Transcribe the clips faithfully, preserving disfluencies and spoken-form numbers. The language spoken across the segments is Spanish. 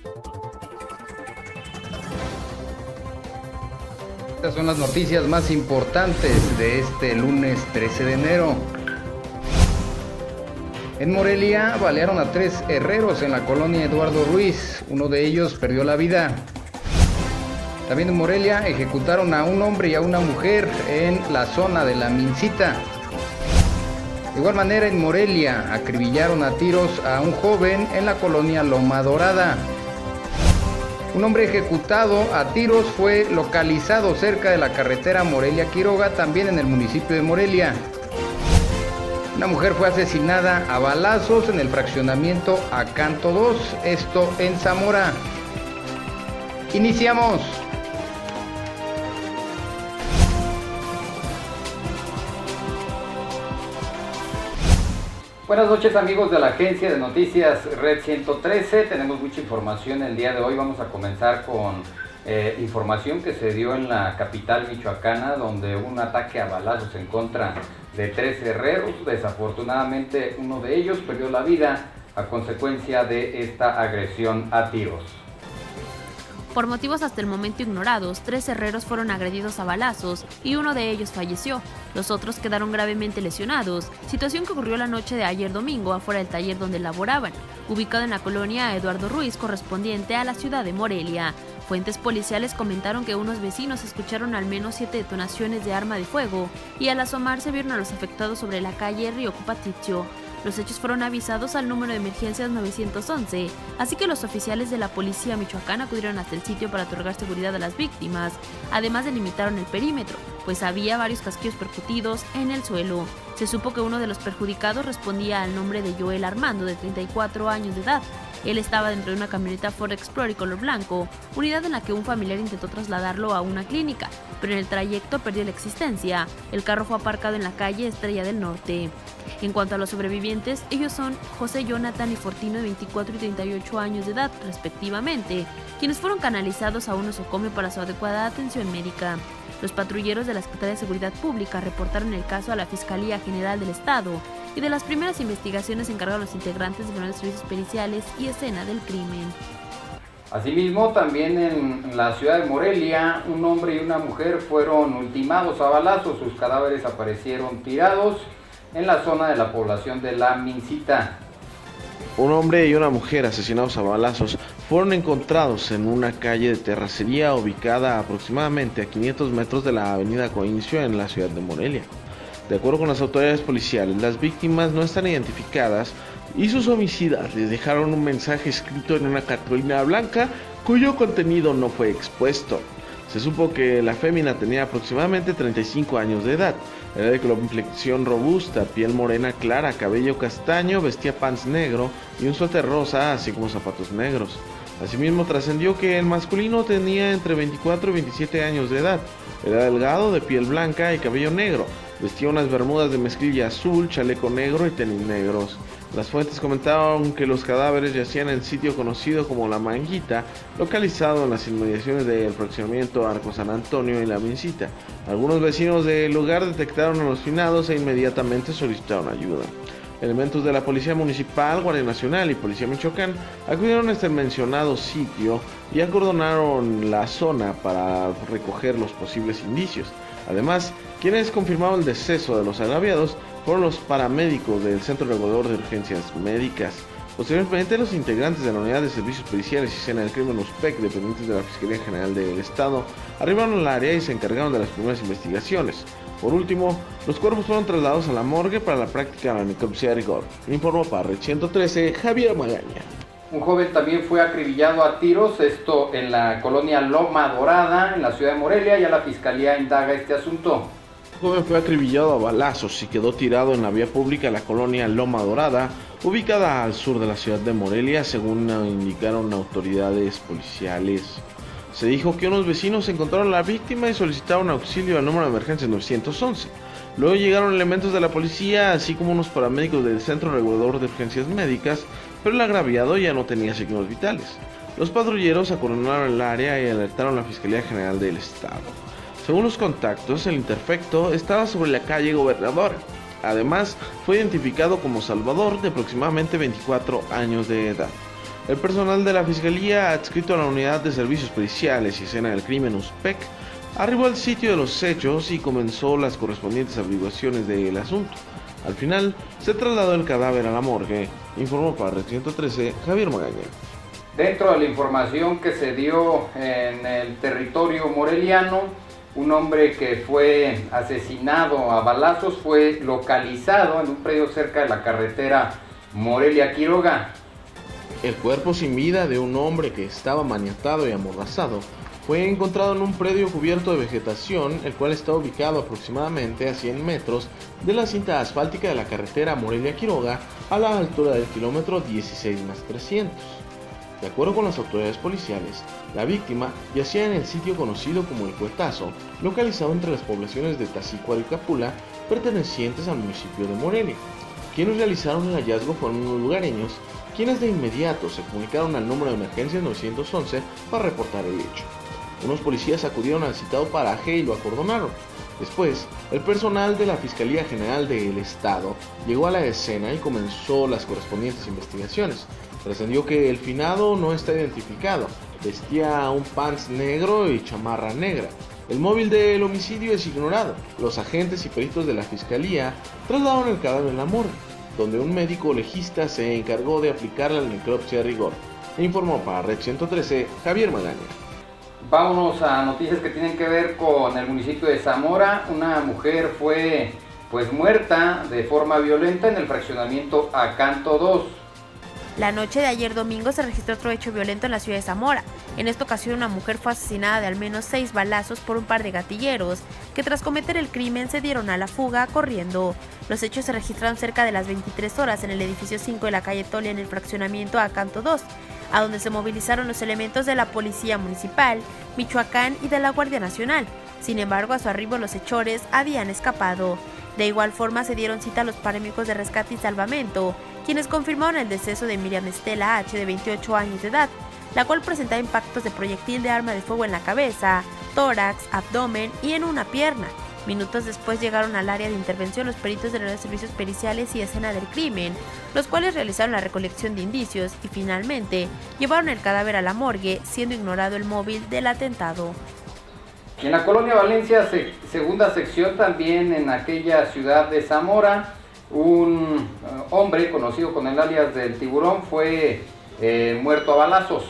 Estas son las noticias más importantes de este lunes trece de enero. En Morelia balearon a tres herreros en la colonia Eduardo Ruiz. Uno de ellos perdió la vida. También en Morelia ejecutaron a un hombre y a una mujer en la zona de La Mincita. De igual manera, en Morelia acribillaron a tiros a un joven en la colonia Loma Dorada. Un hombre ejecutado a tiros fue localizado cerca de la carretera Morelia-Quiroga, también en el municipio de Morelia. Una mujer fue asesinada a balazos en el fraccionamiento Acanto dos, esto en Zamora. Iniciamos. Buenas noches, amigos de la agencia de noticias Red ciento trece. Tenemos mucha información el día de hoy. Vamos a comenzar con eh, información que se dio en la capital michoacana, donde hubo un ataque a balazos en contra de tres herreros. Desafortunadamente, uno de ellos perdió la vida a consecuencia de esta agresión a tiros. Por motivos hasta el momento ignorados, tres herreros fueron agredidos a balazos y uno de ellos falleció. Los otros quedaron gravemente lesionados, situación que ocurrió la noche de ayer domingo afuera del taller donde laboraban, ubicado en la colonia Eduardo Ruiz, correspondiente a la ciudad de Morelia. Fuentes policiales comentaron que unos vecinos escucharon al menos siete detonaciones de arma de fuego y al asomarse vieron a los afectados sobre la calle Río Cupatitio. Los hechos fueron avisados al número de emergencias nueve once, así que los oficiales de la policía michoacana acudieron hasta el sitio para otorgar seguridad a las víctimas. Además, delimitaron el perímetro, pues había varios casquillos percutidos en el suelo. Se supo que uno de los perjudicados respondía al nombre de Joel Armando, de treinta y cuatro años de edad. Él estaba dentro de una camioneta Ford Explorer color blanco, unidad en la que un familiar intentó trasladarlo a una clínica, pero en el trayecto perdió la existencia. El carro fue aparcado en la calle Estrella del Norte. En cuanto a los sobrevivientes, ellos son José Jonathan y Fortino, de veinticuatro y treinta y ocho años de edad, respectivamente, quienes fueron canalizados a un nosocomio para su adecuada atención médica. Los patrulleros de la Secretaría de Seguridad Pública reportaron el caso a la Fiscalía General del Estado y de las primeras investigaciones se encargaron los integrantes de los servicios periciales y escena del crimen. Asimismo, también en la ciudad de Morelia, un hombre y una mujer fueron ultimados a balazos. Sus cadáveres aparecieron tirados en la zona de la población de La Mincita. Un hombre y una mujer asesinados a balazos fueron encontrados en una calle de terracería ubicada aproximadamente a quinientos metros de la avenida Coinicio en la ciudad de Morelia. De acuerdo con las autoridades policiales, las víctimas no están identificadas y sus homicidas les dejaron un mensaje escrito en una cartulina blanca cuyo contenido no fue expuesto. Se supo que la fémina tenía aproximadamente treinta y cinco años de edad, era de complexión robusta, piel morena clara, cabello castaño, vestía pants negro y un suéter rosa, así como zapatos negros. Asimismo, trascendió que el masculino tenía entre veinticuatro y veintisiete años de edad, era delgado, de piel blanca y cabello negro, vestía unas bermudas de mezclilla azul, chaleco negro y tenis negros. Las fuentes comentaron que los cadáveres yacían en el sitio conocido como La Manguita, localizado en las inmediaciones del fraccionamiento Arco San Antonio y La Mincita. Algunos vecinos del lugar detectaron a los finados e inmediatamente solicitaron ayuda. Elementos de la Policía Municipal, Guardia Nacional y Policía Michoacán acudieron a este mencionado sitio y acordonaron la zona para recoger los posibles indicios. Además, quienes confirmaron el deceso de los agraviados fueron los paramédicos del Centro Regulador de Urgencias Médicas. Posteriormente, los integrantes de la Unidad de Servicios Periciales y Escena del Crimen U S P E C, dependientes de la Fiscalía General del Estado, arribaron al área y se encargaron de las primeras investigaciones. Por último, los cuerpos fueron trasladados a la morgue para la práctica de la necropsia de rigor. Informó para Red ciento trece, Javier Magaña. Un joven también fue acribillado a tiros, esto en la colonia Loma Dorada, en la ciudad de Morelia. Ya la Fiscalía indaga este asunto. Un joven fue acribillado a balazos y quedó tirado en la vía pública de la colonia Loma Dorada, ubicada al sur de la ciudad de Morelia, según indicaron autoridades policiales. Se dijo que unos vecinos encontraron a la víctima y solicitaron auxilio al número de emergencia nueve once. Luego llegaron elementos de la policía, así como unos paramédicos del Centro Regulador de Urgencias Médicas, pero el agraviado ya no tenía signos vitales. Los patrulleros acordonaron el área y alertaron a la Fiscalía General del Estado. Según los contactos, el interfecto estaba sobre la calle Gobernadora. Además, fue identificado como Salvador, de aproximadamente veinticuatro años de edad. El personal de la Fiscalía, adscrito a la Unidad de Servicios Periciales y Escena del Crimen U S P E C, arribó al sitio de los hechos y comenzó las correspondientes averiguaciones del asunto. Al final, se trasladó el cadáver a la morgue, informó para Red ciento trece Javier Magaña. Dentro de la información que se dio en el territorio moreliano, un hombre que fue asesinado a balazos fue localizado en un predio cerca de la carretera Morelia-Quiroga. El cuerpo sin vida de un hombre que estaba maniatado y amordazado fue encontrado en un predio cubierto de vegetación, el cual está ubicado aproximadamente a cien metros de la cinta asfáltica de la carretera Morelia-Quiroga, a la altura del kilómetro dieciséis más trescientos. De acuerdo con las autoridades policiales, la víctima yacía en el sitio conocido como El Cuetazo, localizado entre las poblaciones de Tazícuaro y Capula, pertenecientes al municipio de Morelia. Quienes realizaron el hallazgo fueron unos lugareños, quienes de inmediato se comunicaron al número de emergencias nueve once para reportar el hecho. Unos policías acudieron al citado paraje y lo acordonaron. Después, el personal de la Fiscalía General del Estado llegó a la escena y comenzó las correspondientes investigaciones. Trascendió que el finado no está identificado, vestía un pants negro y chamarra negra. El móvil del homicidio es ignorado. Los agentes y peritos de la Fiscalía trasladaron el cadáver en la morgue, donde un médico legista se encargó de aplicarle la necropsia a rigor. Informó para Red ciento trece Javier Magaña. Vámonos a noticias que tienen que ver con el municipio de Zamora. Una mujer fue pues muerta de forma violenta en el fraccionamiento Acanto dos. La noche de ayer domingo se registró otro hecho violento en la ciudad de Zamora. En esta ocasión una mujer fue asesinada de al menos seis balazos por un par de gatilleros que tras cometer el crimen se dieron a la fuga corriendo. Los hechos se registraron cerca de las veintitrés horas en el edificio cinco de la calle Tolia en el fraccionamiento Acanto dos, a donde se movilizaron los elementos de la Policía Municipal, Michoacán y de la Guardia Nacional. Sin embargo, a su arribo los hechores habían escapado. De igual forma se dieron cita a los paramédicos de rescate y salvamento, quienes confirmaron el deceso de Miriam Estela H, de veintiocho años de edad, la cual presentaba impactos de proyectil de arma de fuego en la cabeza, tórax, abdomen y en una pierna. Minutos después llegaron al área de intervención los peritos de los servicios periciales y escena del crimen, los cuales realizaron la recolección de indicios y finalmente llevaron el cadáver a la morgue, siendo ignorado el móvil del atentado. En la colonia Valencia, segunda sección, también en aquella ciudad de Zamora, un hombre conocido con el alias del Tiburón fue eh, muerto a balazos.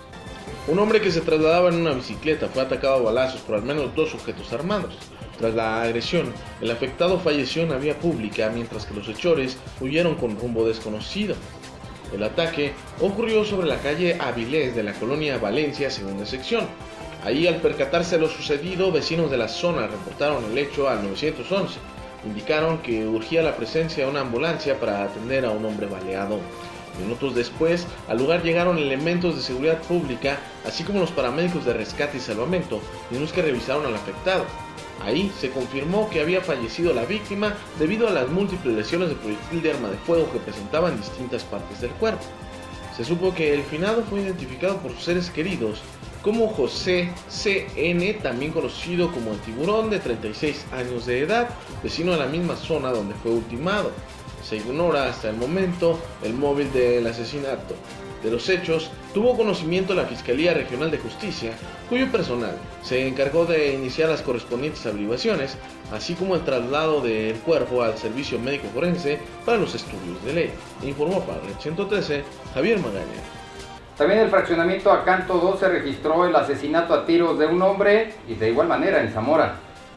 Un hombre que se trasladaba en una bicicleta fue atacado a balazos por al menos dos sujetos armados. Tras la agresión, el afectado falleció en la vía pública, mientras que los hechores huyeron con rumbo desconocido. El ataque ocurrió sobre la calle Avilés de la colonia Valencia, segunda sección. Ahí, al percatarse de lo sucedido, vecinos de la zona reportaron el hecho al nueve once. Indicaron que urgía la presencia de una ambulancia para atender a un hombre baleado. Minutos después, al lugar llegaron elementos de seguridad pública, así como los paramédicos de rescate y salvamento, mismos que revisaron al afectado. Ahí se confirmó que había fallecido la víctima debido a las múltiples lesiones de proyectil de arma de fuego que presentaba en distintas partes del cuerpo. Se supo que el finado fue identificado por sus seres queridos como José C N, también conocido como el Tiburón, de treinta y seis años de edad, vecino de la misma zona donde fue ultimado. Se ignora hasta el momento el móvil del asesinato. De los hechos tuvo conocimiento la Fiscalía Regional de Justicia, cuyo personal se encargó de iniciar las correspondientes averiguaciones, así como el traslado del cuerpo al servicio médico forense para los estudios de ley. Informó para Red ciento trece Javier Magaña. También en el fraccionamiento Acanto dos se registró el asesinato a tiros de un hombre y de igual manera en Zamora.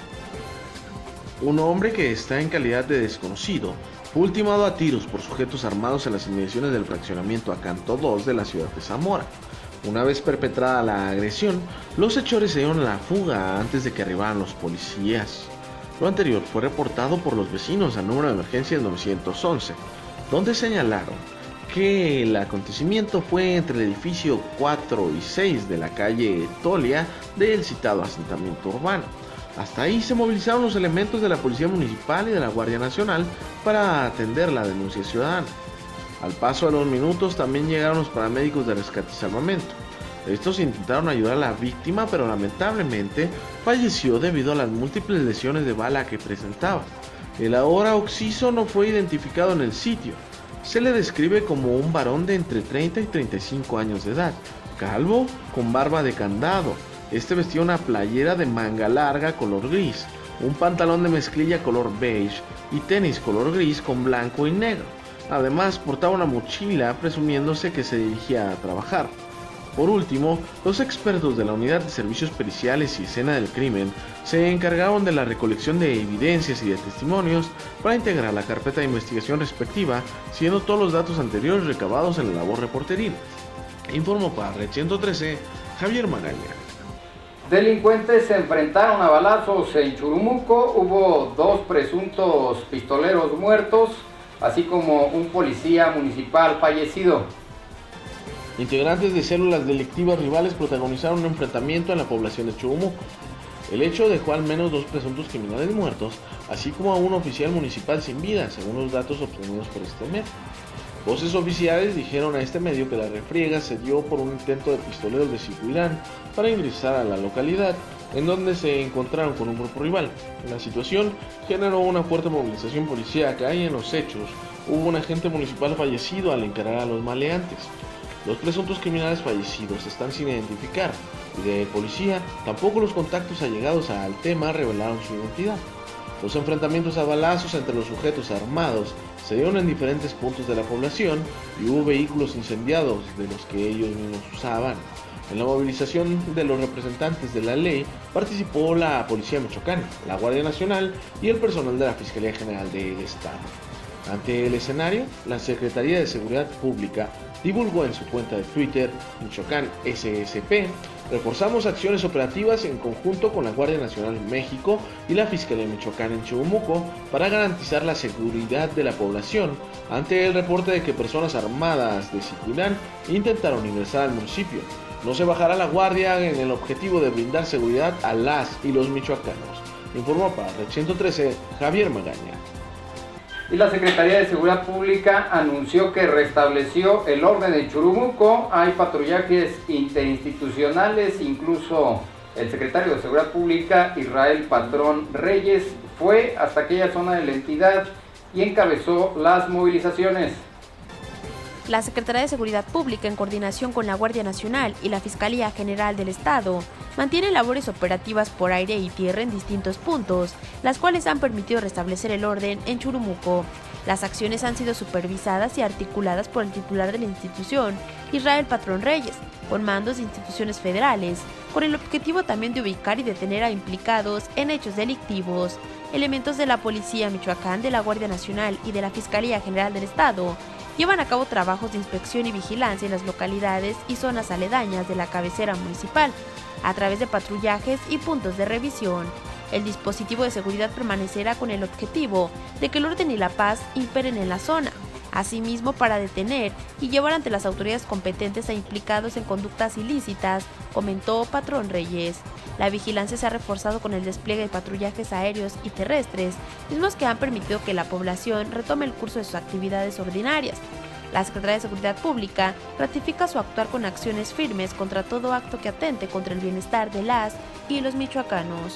Un hombre que está en calidad de desconocido fue ultimado a tiros por sujetos armados en las inmediaciones del fraccionamiento Acanto dos de la ciudad de Zamora. Una vez perpetrada la agresión, los hechores se dieron a la fuga antes de que arribaran los policías. Lo anterior fue reportado por los vecinos al número de emergencias nueve once, donde señalaron que el acontecimiento fue entre el edificio cuatro y seis de la calle Tolia del citado asentamiento urbano. Hasta ahí se movilizaron los elementos de la Policía Municipal y de la Guardia Nacional para atender la denuncia ciudadana. Al paso de los minutos también llegaron los paramédicos de rescate y salvamento. Estos intentaron ayudar a la víctima, pero lamentablemente falleció debido a las múltiples lesiones de bala que presentaba. El ahora occiso no fue identificado en el sitio. Se le describe como un varón de entre treinta y treinta y cinco años de edad, calvo, con barba de candado. Este vestía una playera de manga larga color gris, un pantalón de mezclilla color beige y tenis color gris con blanco y negro. Además, portaba una mochila presumiéndose que se dirigía a trabajar. Por último, los expertos de la Unidad de Servicios Periciales y Escena del Crimen se encargaron de la recolección de evidencias y de testimonios para integrar la carpeta de investigación respectiva, siendo todos los datos anteriores recabados en la labor reporteril. Informó para Red ciento trece, Javier Magaña. Delincuentes se enfrentaron a balazos en Churumuco, hubo dos presuntos pistoleros muertos, así como un policía municipal fallecido. Integrantes de células delictivas rivales protagonizaron un enfrentamiento en la población de Churumuco. El hecho dejó al menos dos presuntos criminales muertos, así como a un oficial municipal sin vida, según los datos obtenidos por este medio. Voces oficiales dijeron a este medio que la refriega se dio por un intento de pistoleros de Sicuirán para ingresar a la localidad, en donde se encontraron con un grupo rival. La situación generó una fuerte movilización policíaca y en los hechos hubo un agente municipal fallecido al encarar a los maleantes. Los presuntos criminales fallecidos están sin identificar y de policía tampoco los contactos allegados al tema revelaron su identidad. Los enfrentamientos a balazos entre los sujetos armados se dieron en diferentes puntos de la población y hubo vehículos incendiados de los que ellos mismos usaban. En la movilización de los representantes de la ley participó la Policía Michoacana, la Guardia Nacional y el personal de la Fiscalía General del Estado. Ante el escenario, la Secretaría de Seguridad Pública divulgó en su cuenta de Twitter, Michoacán S S P, reforzamos acciones operativas en conjunto con la Guardia Nacional de México y la Fiscalía Michoacana en Churumuco para garantizar la seguridad de la población ante el reporte de que personas armadas de Sicuirán intentaron ingresar al municipio. No se bajará la guardia en el objetivo de brindar seguridad a las y los michoacanos. Informó para Red ciento trece, Javier Magaña. Y la Secretaría de Seguridad Pública anunció que restableció el orden en Churumuco. Hay patrullajes interinstitucionales, incluso el secretario de Seguridad Pública, Israel Patrón Reyes, fue hasta aquella zona de la entidad y encabezó las movilizaciones. La Secretaría de Seguridad Pública, en coordinación con la Guardia Nacional y la Fiscalía General del Estado, mantiene labores operativas por aire y tierra en distintos puntos, las cuales han permitido restablecer el orden en Churumuco. Las acciones han sido supervisadas y articuladas por el titular de la institución, Israel Patrón Reyes, con mandos de instituciones federales, con el objetivo también de ubicar y detener a implicados en hechos delictivos. Elementos de la Policía Michoacán, de la Guardia Nacional y de la Fiscalía General del Estado llevan a cabo trabajos de inspección y vigilancia en las localidades y zonas aledañas de la cabecera municipal, a través de patrullajes y puntos de revisión. El dispositivo de seguridad permanecerá con el objetivo de que el orden y la paz imperen en la zona, asimismo para detener y llevar ante las autoridades competentes a implicados en conductas ilícitas, comentó Patrón Reyes. La vigilancia se ha reforzado con el despliegue de patrullajes aéreos y terrestres, mismos que han permitido que la población retome el curso de sus actividades ordinarias. La Secretaría de Seguridad Pública ratifica su actuar con acciones firmes contra todo acto que atente contra el bienestar de las y los michoacanos.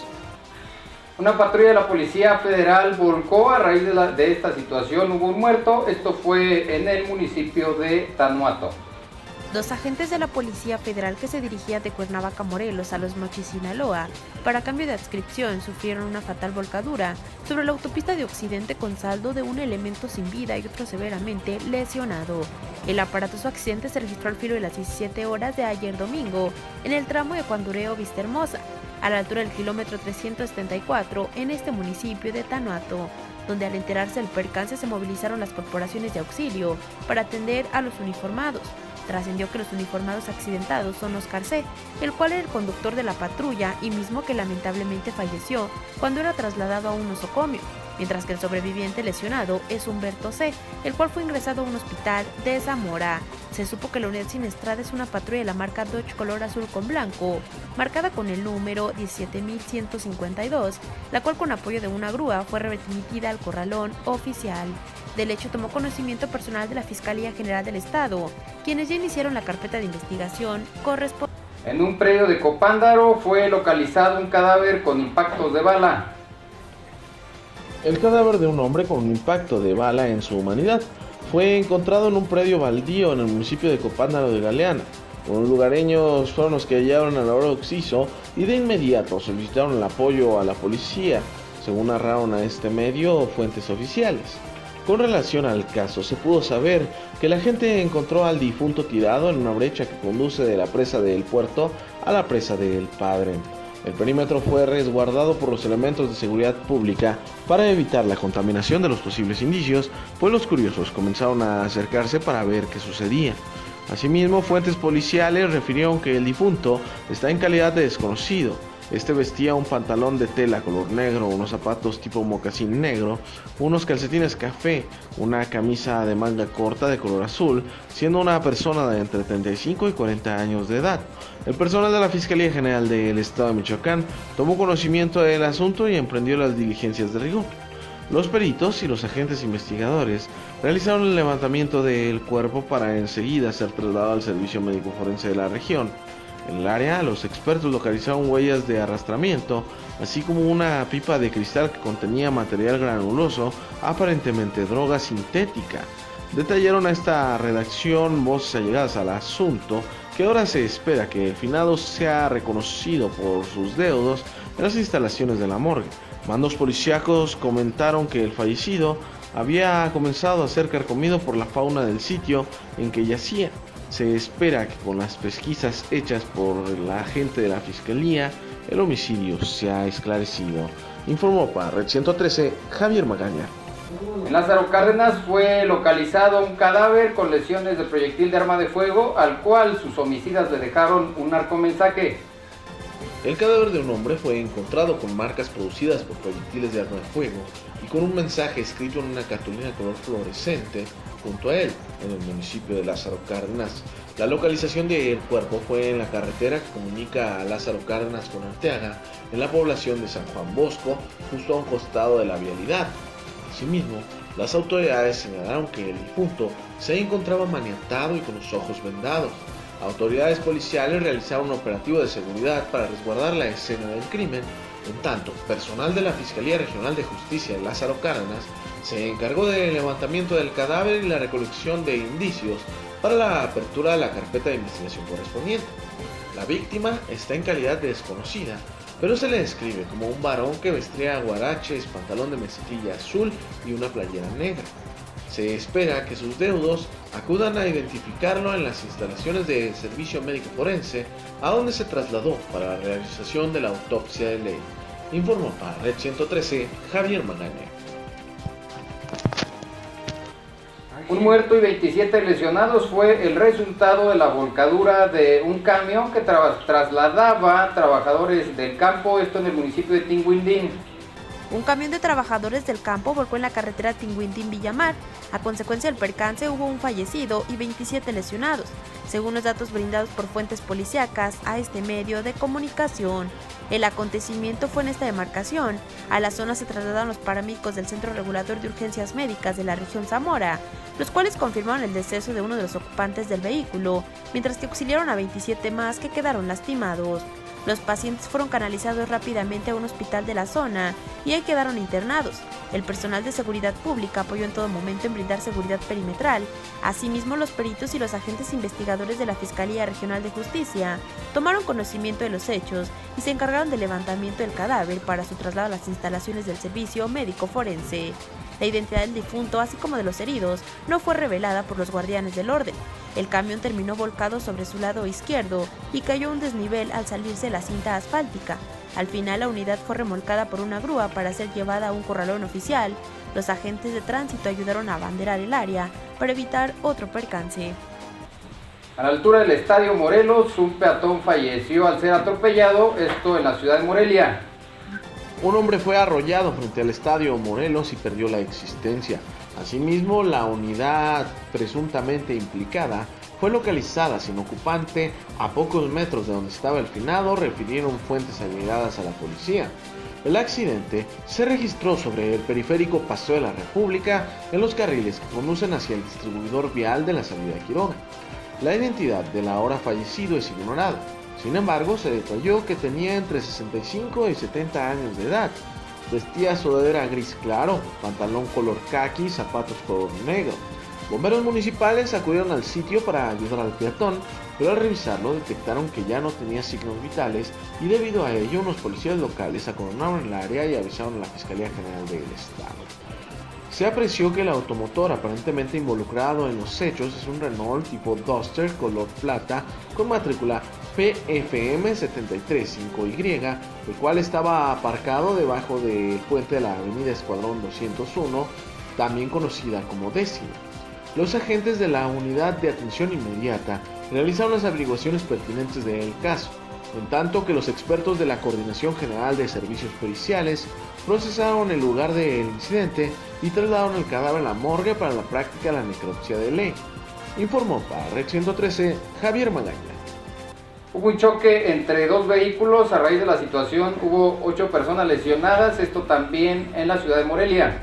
Una patrulla de la Policía Federal volcó a raíz de, la, de esta situación. Hubo un muerto. Esto fue en el municipio de Tanuato. Dos agentes de la Policía Federal que se dirigían de Cuernavaca, Morelos a Los Mochis, Sinaloa, para cambio de adscripción, sufrieron una fatal volcadura sobre la autopista de Occidente con saldo de un elemento sin vida y otro severamente lesionado. El aparatoso accidente se registró al filo de las diecisiete horas de ayer domingo en el tramo de Cuandureo-Vista Hermosa, a la altura del kilómetro trescientos setenta y cuatro en este municipio de Tanuato, donde al enterarse del percance se movilizaron las corporaciones de auxilio para atender a los uniformados. Trascendió que los uniformados accidentados son Oscar C., el cual era el conductor de la patrulla y mismo que lamentablemente falleció cuando era trasladado a un nosocomio, mientras que el sobreviviente lesionado es Humberto C., el cual fue ingresado a un hospital de Zamora. Se supo que la unidad siniestrada es una patrulla de la marca Dodge color azul con blanco, marcada con el número diecisiete mil ciento cincuenta y dos, la cual con apoyo de una grúa fue remitida al corralón oficial. Del hecho tomó conocimiento personal de la Fiscalía General del Estado, quienes ya iniciaron la carpeta de investigación correspondiente. En un predio de Copándaro fue localizado un cadáver con impactos de bala. El cadáver de un hombre con un impacto de bala en su humanidad fue encontrado en un predio baldío en el municipio de Copándaro de Galeana. Los lugareños fueron los que hallaron al occiso y de inmediato solicitaron el apoyo a la policía, según narraron a este medio fuentes oficiales. Con relación al caso, se pudo saber que la gente encontró al difunto tirado en una brecha que conduce de la presa del Puerto a la presa del Padre. El perímetro fue resguardado por los elementos de seguridad pública para evitar la contaminación de los posibles indicios, pues los curiosos comenzaron a acercarse para ver qué sucedía. Asimismo, fuentes policiales refirieron que el difunto está en calidad de desconocido. Este vestía un pantalón de tela color negro, unos zapatos tipo mocasín negro, unos calcetines café, una camisa de manga corta de color azul, siendo una persona de entre treinta y cinco y cuarenta años de edad. El personal de la Fiscalía General del Estado de Michoacán tomó conocimiento del asunto y emprendió las diligencias de rigor. Los peritos y los agentes investigadores realizaron el levantamiento del cuerpo para enseguida ser trasladado al Servicio Médico Forense de la región. En el área, los expertos localizaron huellas de arrastramiento, así como una pipa de cristal que contenía material granuloso, aparentemente droga sintética. Detallaron a esta redacción voces allegadas al asunto que ahora se espera que el finado sea reconocido por sus deudos en las instalaciones de la morgue. Mandos policíacos comentaron que el fallecido había comenzado a ser carcomido por la fauna del sitio en que yacía. Se espera que con las pesquisas hechas por la agente de la Fiscalía, el homicidio sea esclarecido. Informó para Red ciento trece, Javier Magaña. En Lázaro Cárdenas fue localizado un cadáver con lesiones de proyectil de arma de fuego, al cual sus homicidas le dejaron un narcomensaje. El cadáver de un hombre fue encontrado con marcas producidas por proyectiles de arma de fuego y con un mensaje escrito en una cartulina color fluorescente junto a él, en el municipio de Lázaro Cárdenas. La localización del cuerpo fue en la carretera que comunica a Lázaro Cárdenas con Arteaga, en la población de San Juan Bosco, justo a un costado de la vialidad. Asimismo, las autoridades señalaron que el difunto se encontraba maniatado y con los ojos vendados. Autoridades policiales realizaron un operativo de seguridad para resguardar la escena del crimen. En tanto, personal de la Fiscalía Regional de Justicia de Lázaro Cárdenas se encargó del levantamiento del cadáver y la recolección de indicios para la apertura de la carpeta de investigación correspondiente. La víctima está en calidad de desconocida, pero se le describe como un varón que vestía guaraches, pantalón de mezclilla azul y una playera negra. Se espera que sus deudos acudan a identificarlo en las instalaciones del Servicio Médico Forense, a donde se trasladó para la realización de la autopsia de ley. Informó para Red ciento trece, Javier Magaña. Un muerto y veintisiete lesionados fue el resultado de la volcadura de un camión que tra trasladaba trabajadores del campo, esto en el municipio de Tinguindín. Un camión de trabajadores del campo volcó en la carretera Tinguindín-Villamar. A consecuencia del percance hubo un fallecido y veintisiete lesionados, según los datos brindados por fuentes policíacas a este medio de comunicación. El acontecimiento fue en esta demarcación. A la zona se trasladaron los paramédicos del Centro Regulador de Urgencias Médicas de la región Zamora, los cuales confirmaron el deceso de uno de los ocupantes del vehículo, mientras que auxiliaron a veintisiete más que quedaron lastimados. Los pacientes fueron canalizados rápidamente a un hospital de la zona y ahí quedaron internados. El personal de seguridad pública apoyó en todo momento en brindar seguridad perimetral. Asimismo, los peritos y los agentes investigadores de la Fiscalía Regional de Justicia tomaron conocimiento de los hechos y se encargaron del levantamiento del cadáver para su traslado a las instalaciones del Servicio Médico Forense. La identidad del difunto, así como de los heridos, no fue revelada por los guardianes del orden. El camión terminó volcado sobre su lado izquierdo y cayó a un desnivel al salirse la cinta asfáltica. Al final, la unidad fue remolcada por una grúa para ser llevada a un corralón oficial. Los agentes de tránsito ayudaron a abanderar el área para evitar otro percance. A la altura del Estadio Morelos, un peatón falleció al ser atropellado, esto en la ciudad de Morelia. Un hombre fue arrollado frente al Estadio Morelos y perdió la existencia. Asimismo, la unidad presuntamente implicada fue localizada sin ocupante a pocos metros de donde estaba el finado, refirieron fuentes allegadas a la policía. El accidente se registró sobre el periférico Paseo de la República, en los carriles que conducen hacia el distribuidor vial de la salida de Quiroga. La identidad del ahora fallecido es ignorada. Sin embargo, se detalló que tenía entre sesenta y cinco y setenta años de edad. Vestía sudadera gris claro, pantalón color caqui, zapatos color negro. Bomberos municipales acudieron al sitio para ayudar al peatón, pero al revisarlo detectaron que ya no tenía signos vitales y debido a ello unos policías locales acordonaron el área y avisaron a la Fiscalía General del Estado. Se apreció que el automotor aparentemente involucrado en los hechos es un Renault tipo Duster color plata con matrícula P F M siete tres cinco Y, el cual estaba aparcado debajo del puente de la avenida Escuadrón doscientos uno, también conocida como Décima. Los agentes de la Unidad de Atención Inmediata realizaron las averiguaciones pertinentes del caso, en tanto que los expertos de la Coordinación General de Servicios Periciales procesaron el lugar del incidente y trasladaron el cadáver a la morgue para la práctica de la necropsia de ley. Informó para Red ciento trece Javier Magaña. Hubo un choque entre dos vehículos. A raíz de la situación hubo ocho personas lesionadas, esto también en la ciudad de Morelia.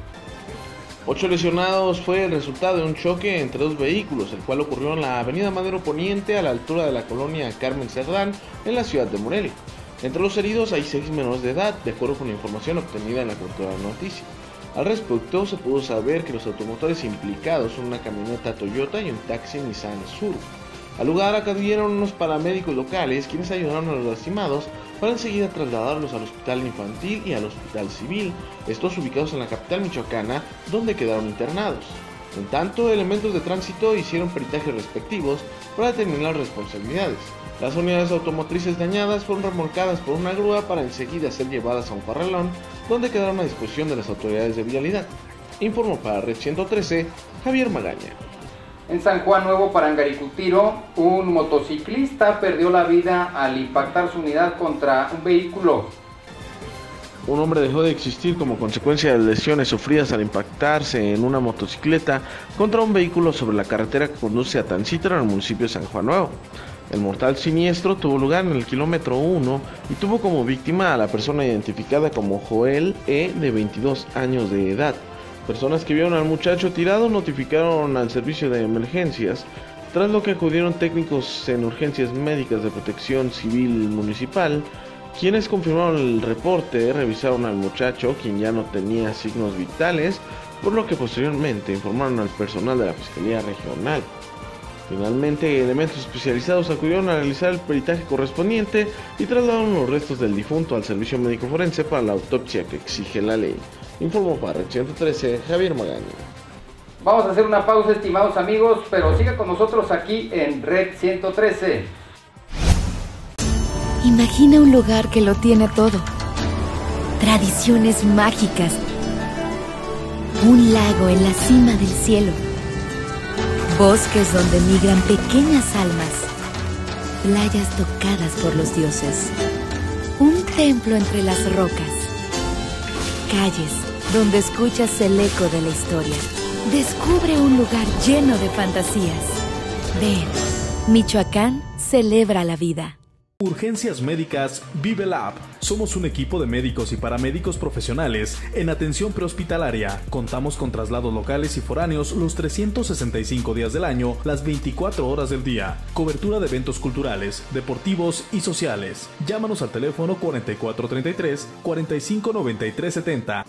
Ocho lesionados fue el resultado de un choque entre dos vehículos, el cual ocurrió en la avenida Madero Poniente a la altura de la colonia Carmen Cerdán en la ciudad de Morelia. Entre los heridos hay seis menores de edad, de acuerdo con la información obtenida en la cobertura de la noticia. Al respecto, se pudo saber que los automotores implicados son una camioneta Toyota y un taxi Nissan Sur. Al lugar acudieron unos paramédicos locales, quienes ayudaron a los lastimados para enseguida trasladarlos al hospital infantil y al hospital civil, estos ubicados en la capital michoacana, donde quedaron internados. En tanto, elementos de tránsito hicieron peritajes respectivos para determinar responsabilidades. Las unidades automotrices dañadas fueron remolcadas por una grúa para enseguida ser llevadas a un corralón, donde quedaron a disposición de las autoridades de vialidad. Informó para Red ciento trece Javier Magaña. En San Juan Nuevo Parangaricutiro, un motociclista perdió la vida al impactar su unidad contra un vehículo. Un hombre dejó de existir como consecuencia de lesiones sufridas al impactarse en una motocicleta contra un vehículo sobre la carretera que conduce a Tancítaro en el municipio de San Juan Nuevo. El mortal siniestro tuvo lugar en el kilómetro uno y tuvo como víctima a la persona identificada como Joel E, de veintidós años de edad. Personas que vieron al muchacho tirado notificaron al servicio de emergencias, tras lo que acudieron técnicos en urgencias médicas de protección civil municipal, quienes confirmaron el reporte, revisaron al muchacho, quien ya no tenía signos vitales, por lo que posteriormente informaron al personal de la Fiscalía Regional. Finalmente, elementos especializados acudieron a realizar el peritaje correspondiente y trasladaron los restos del difunto al servicio médico forense para la autopsia que exige la ley. Informó para Red ciento trece Javier Magaña. Vamos a hacer una pausa, estimados amigos, pero siga con nosotros aquí en Red ciento trece. Imagina un lugar que lo tiene todo. Tradiciones mágicas. Un lago en la cima del cielo. Bosques donde migran pequeñas almas. Playas tocadas por los dioses. Un templo entre las rocas. Calles donde escuchas el eco de la historia. Descubre un lugar lleno de fantasías. Ven, Michoacán celebra la vida. Urgencias Médicas Vive Lab. Somos un equipo de médicos y paramédicos profesionales en atención prehospitalaria. Contamos con traslados locales y foráneos los trescientos sesenta y cinco días del año, las veinticuatro horas del día. Cobertura de eventos culturales, deportivos y sociales. Llámanos al teléfono cuarenta y cuatro treinta y tres, cuarenta y cinco noventa y tres setenta.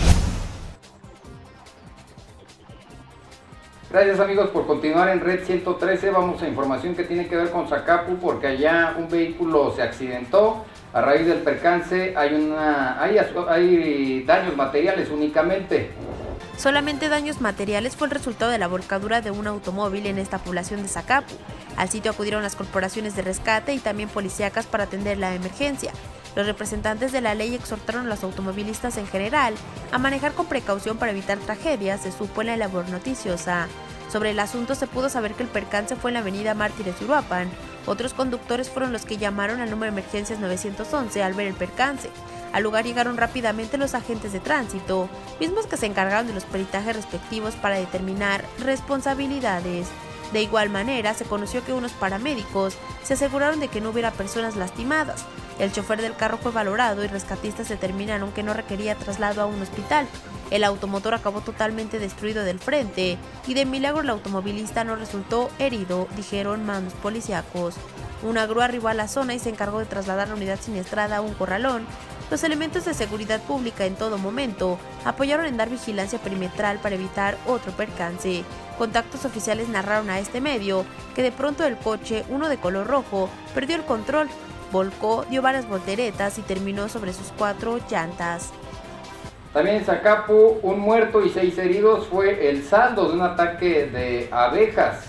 Gracias amigos por continuar en Red ciento trece. Vamos a información que tiene que ver con Zacapu, porque allá un vehículo se accidentó. A raíz del percance hay, una, hay, hay daños materiales únicamente. Solamente daños materiales fue el resultado de la volcadura de un automóvil en esta población de Zacapu. Al sitio acudieron las corporaciones de rescate y también policíacas para atender la emergencia. Los representantes de la ley exhortaron a los automovilistas en general a manejar con precaución para evitar tragedias, se supo en la labor noticiosa. Sobre el asunto se pudo saber que el percance fue en la avenida Mártires Uruapan. Otros conductores fueron los que llamaron al número de emergencias nueve once al ver el percance. Al lugar llegaron rápidamente los agentes de tránsito, mismos que se encargaron de los peritajes respectivos para determinar responsabilidades. De igual manera, se conoció que unos paramédicos se aseguraron de que no hubiera personas lastimadas. El chofer del carro fue valorado y rescatistas determinaron que no requería traslado a un hospital. El automotor acabó totalmente destruido del frente y de milagro el automovilista no resultó herido, dijeron mandos policíacos. Una grúa arribó a la zona y se encargó de trasladar la unidad siniestrada a un corralón, Los elementos de seguridad pública en todo momento apoyaron en dar vigilancia perimetral para evitar otro percance. Contactos oficiales narraron a este medio que de pronto el coche, uno de color rojo, perdió el control, volcó, dio varias volteretas y terminó sobre sus cuatro llantas. También en Zacapu, un muerto y seis heridos fue el saldo de un ataque de abejas.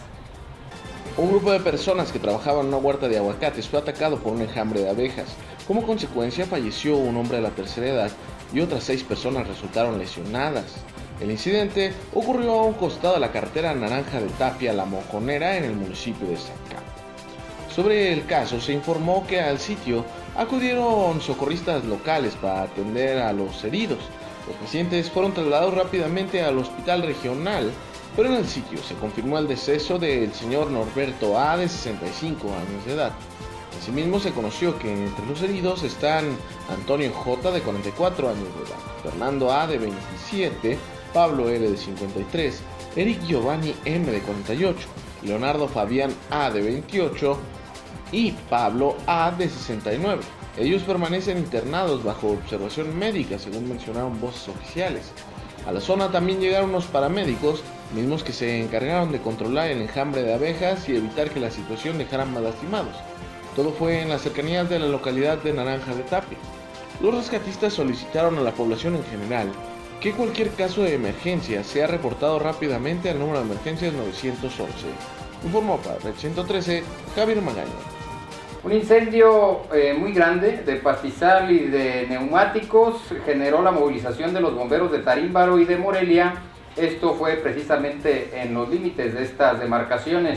Un grupo de personas que trabajaban en una huerta de aguacates fue atacado por un enjambre de abejas. Como consecuencia falleció un hombre de la tercera edad y otras seis personas resultaron lesionadas. El incidente ocurrió a un costado de la carretera Naranja de Tapia La Mojonera en el municipio de Zacapu. Sobre el caso se informó que al sitio acudieron socorristas locales para atender a los heridos. Los pacientes fueron trasladados rápidamente al hospital regional, pero en el sitio se confirmó el deceso del señor Norberto A. de sesenta y cinco años de edad. Asimismo se conoció que entre los heridos están Antonio J. de cuarenta y cuatro años de edad, Fernando A. de veintisiete, Pablo L. de cincuenta y tres, Eric Giovanni M. de cuarenta y ocho, Leonardo Fabián A. de veintiocho y Pablo A. de sesenta y nueve. Ellos permanecen internados bajo observación médica, según mencionaron voces oficiales. A la zona también llegaron unos paramédicos, mismos que se encargaron de controlar el enjambre de abejas y evitar que la situación dejara más lastimados. Todo fue en las cercanías de la localidad de Naranja de Tapia. Los rescatistas solicitaron a la población en general que cualquier caso de emergencia sea reportado rápidamente al número de emergencias novecientos once. Informó para Red ciento trece, Javier Magaña. Un incendio eh, muy grande de pastizal y de neumáticos generó la movilización de los bomberos de Tarímbaro y de Morelia. Esto fue precisamente en los límites de estas demarcaciones.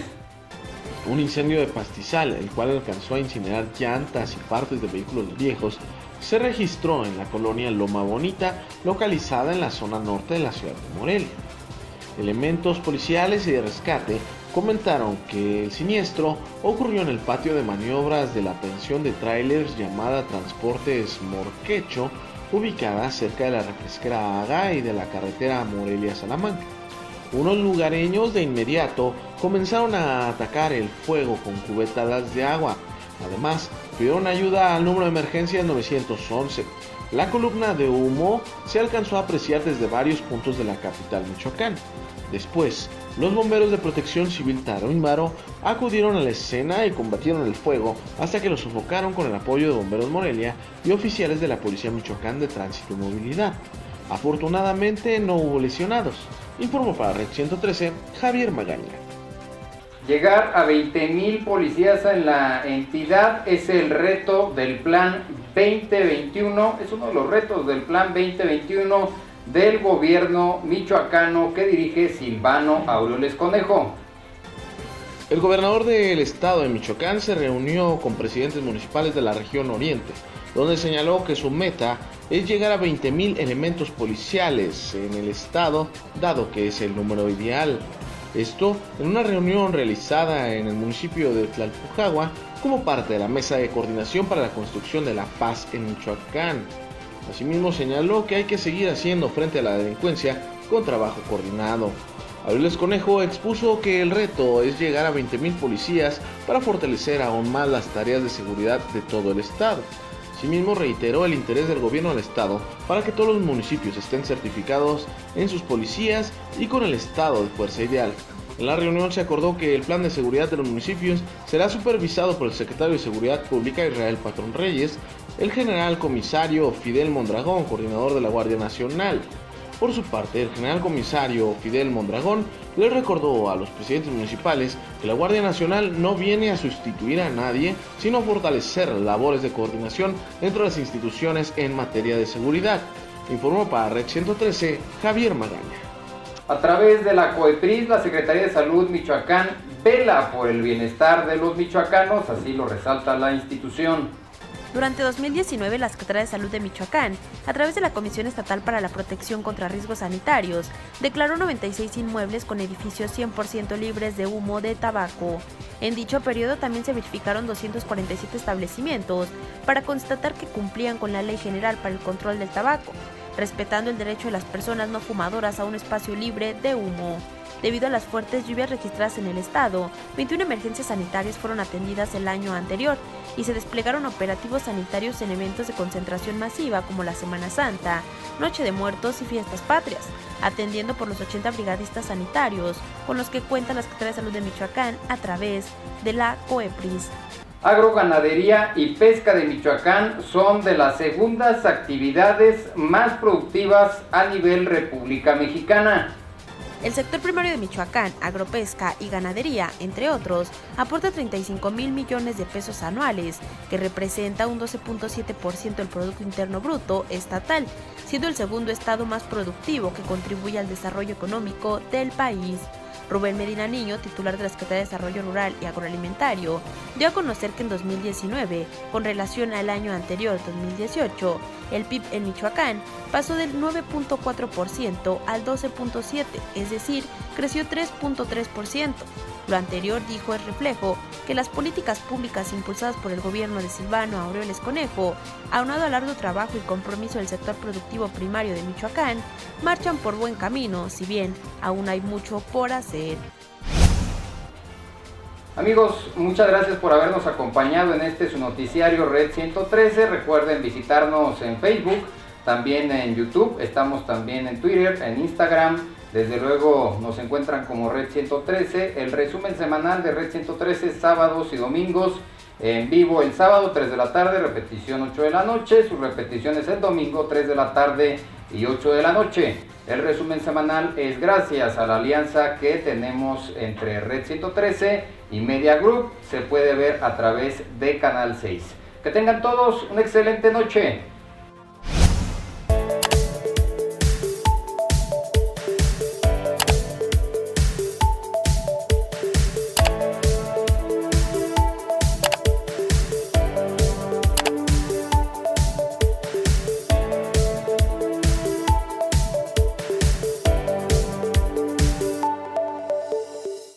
Un incendio de pastizal, el cual alcanzó a incinerar llantas y partes de vehículos viejos, se registró en la colonia Loma Bonita, localizada en la zona norte de la ciudad de Morelia. Elementos policiales y de rescate comentaron que el siniestro ocurrió en el patio de maniobras de la pensión de tráilers llamada Transportes Morquecho, ubicada cerca de la refresquera Aga y de la carretera Morelia-Salamanca. Unos lugareños de inmediato comenzaron a atacar el fuego con cubetadas de agua. Además, pidieron ayuda al número de emergencias novecientos once. La columna de humo se alcanzó a apreciar desde varios puntos de la capital Michoacán. Después, los bomberos de Protección Civil Tarímbaro acudieron a la escena y combatieron el fuego hasta que lo sofocaron con el apoyo de Bomberos Morelia y oficiales de la Policía Michoacán de Tránsito y Movilidad. Afortunadamente no hubo lesionados. Informó para Red ciento trece, Javier Magaña. Llegar a veinte mil policías en la entidad es el reto del Plan veinte veintiuno, es uno de los retos del Plan veinte veintiuno del gobierno michoacano que dirige Silvano Aureoles Conejo. El gobernador del estado de Michoacán se reunió con presidentes municipales de la región oriente, donde señaló que su meta es llegar a veinte mil elementos policiales en el estado, dado que es el número ideal. Esto en una reunión realizada en el municipio de Tlalpujahua como parte de la Mesa de Coordinación para la Construcción de la Paz en Michoacán. Asimismo señaló que hay que seguir haciendo frente a la delincuencia con trabajo coordinado. Aureoles Conejo expuso que el reto es llegar a veinte mil policías para fortalecer aún más las tareas de seguridad de todo el estado. Asimismo reiteró el interés del gobierno del estado para que todos los municipios estén certificados en sus policías y con el estado de fuerza ideal. En la reunión se acordó que el plan de seguridad de los municipios será supervisado por el secretario de Seguridad Pública Israel Patrón Reyes, el general comisario Fidel Mondragón, coordinador de la Guardia Nacional. Por su parte, el general comisario Fidel Mondragón le recordó a los presidentes municipales que la Guardia Nacional no viene a sustituir a nadie, sino a fortalecer labores de coordinación entre las instituciones en materia de seguridad. Informó para Red ciento trece, Javier Magaña. A través de la COEPRIS, la Secretaría de Salud Michoacán vela por el bienestar de los michoacanos, así lo resalta la institución. Durante dos mil diecinueve, la Secretaría de Salud de Michoacán, a través de la Comisión Estatal para la Protección contra Riesgos Sanitarios, declaró noventa y seis inmuebles con edificios cien por ciento libres de humo de tabaco. En dicho periodo también se verificaron doscientos cuarenta y siete establecimientos para constatar que cumplían con la Ley General para el Control del Tabaco, respetando el derecho de las personas no fumadoras a un espacio libre de humo. Debido a las fuertes lluvias registradas en el estado, veintiuna emergencias sanitarias fueron atendidas el año anterior, y se desplegaron operativos sanitarios en eventos de concentración masiva como la Semana Santa, Noche de Muertos y Fiestas Patrias, atendiendo por los ochenta brigadistas sanitarios con los que cuenta la Secretaría de Salud de Michoacán a través de la COEPRIS. Agroganadería y pesca de Michoacán son de las segundas actividades más productivas a nivel República Mexicana. El sector primario de Michoacán, agropesca y ganadería, entre otros, aporta treinta y cinco mil millones de pesos anuales, que representa un doce punto siete por ciento del Producto Interno Bruto estatal, siendo el segundo estado más productivo que contribuye al desarrollo económico del país. Rubén Medina Niño, titular de la Secretaría de Desarrollo Rural y Agroalimentario, dio a conocer que en dos mil diecinueve, con relación al año anterior, dos mil dieciocho, el P I B en Michoacán pasó del nueve punto cuatro por ciento al doce punto siete por ciento, es decir, creció tres punto tres por ciento. Lo anterior, dijo, es reflejo que las políticas públicas impulsadas por el gobierno de Silvano Aureoles Conejo, aunado al arduo trabajo y compromiso del sector productivo primario de Michoacán, marchan por buen camino, si bien aún hay mucho por hacer. Amigos, muchas gracias por habernos acompañado en este su noticiario Red ciento trece. Recuerden visitarnos en Facebook, también en YouTube, estamos también en Twitter, en Instagram. Desde luego nos encuentran como Red ciento trece, el resumen semanal de Red ciento trece, sábados y domingos, en vivo el sábado tres de la tarde, repetición ocho de la noche, sus repeticiones el domingo tres de la tarde y ocho de la noche. El resumen semanal es gracias a la alianza que tenemos entre Red ciento trece y Media Group, se puede ver a través de Canal seis. Que tengan todos una excelente noche.